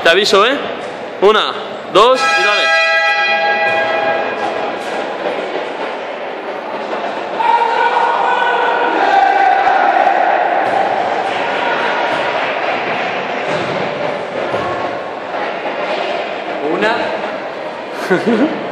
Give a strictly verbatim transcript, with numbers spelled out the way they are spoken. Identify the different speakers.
Speaker 1: te aviso, ¿eh? Una, dos y dale.
Speaker 2: Una.